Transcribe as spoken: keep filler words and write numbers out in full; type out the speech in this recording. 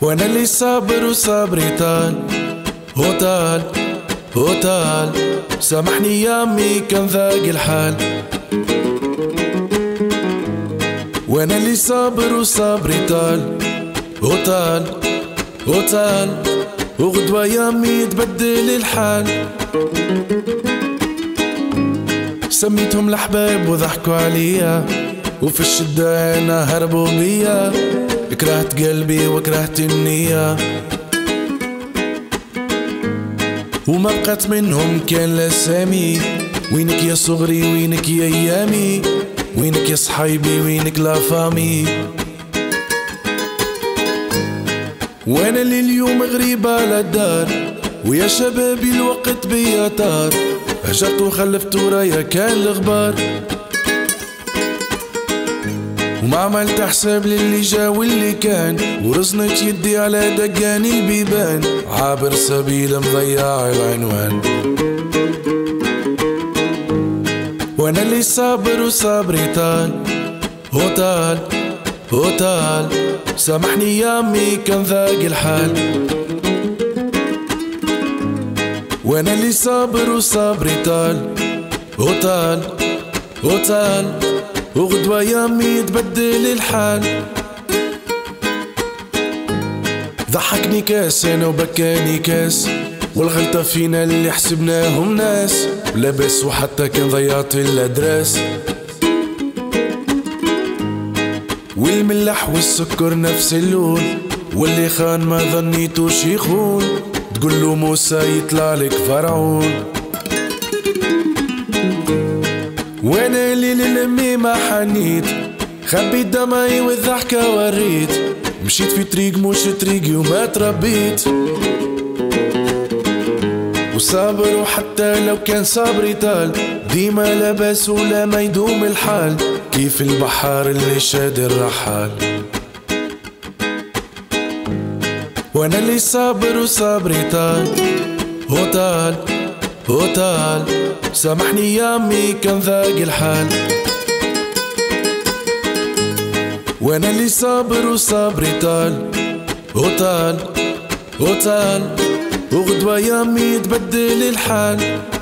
وانا اللي صابر وصبري طال وطال وطال. سامحني يا امي كان ذاق الحال. وانا اللي صابر وصبري طال وطال وطال. وغدوة يا امي تبدل الحال. سميتهم الأحباب وضحكوا عليا، وفي الشدة أنا هربوا بيا. كرهت قلبي وكرهت النية، وما بقت منهم كان لسامي. وينك يا صغري وينك يا أيامي، وينك يا صحايبي وينك لا فامي. وانا اللي اليوم غريب على الدار، ويا شبابي الوقت بيا طار. هجرت وخلفت ورايا كان الغبار، وما عملت حساب للي جا واللي كان. ورزنت يدي على دقاني البيبان، عابر سبيل مضيع العنوان. وانا اللي صابر وصبري طال وطال وطال. سامحني يا امي كان ذاق الحال. وانا اللي صابر وصبري طال وطال وطال. وغدوة يا امي تبدل الحال. ضحكني كاس انا وبكاني كاس، والغلطة فينا اللي حسبناهم ناس. لاباس وحتى كان ضيعت الادراس، والملح والسكر نفس اللون. واللي خان ما ظنيتوش يخون، تقول له موسى يطلع لك فرعون. وانا اللي للمي ما حنيت، خبيت دمعي والضحكة وريت. مشيت في طريق مش طريقي وما تربيت، وصابر وحتى لو كان صبري طال. ديما لاباس ولا ما يدوم الحال، كيف البحار اللي شاد الرحال. وانا اللي صابر وصبري طال وطال وطال. سامحني يا امي كان ذاق الحال. وانا اللي صابر وصبري طال وطال وطال. وغدوة يا امي تبدل الحال.